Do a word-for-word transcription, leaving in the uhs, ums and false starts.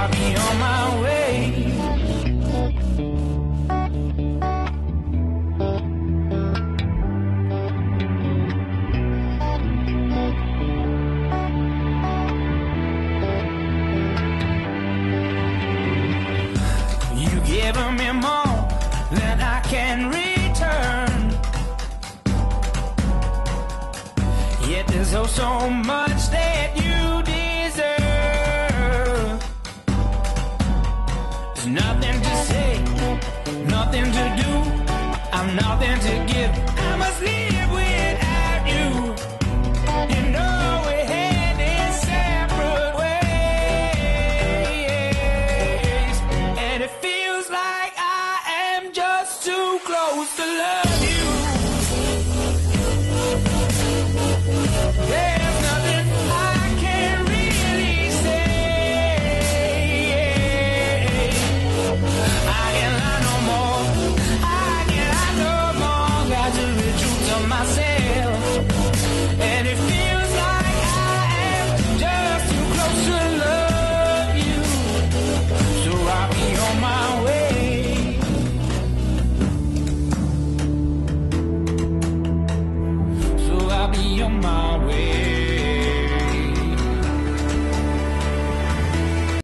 I'll be on my way. You given me more than I can return, yet there's oh so much that you deserve. There's nothing to say, nothing to do, I'm nothing to give. I must leave.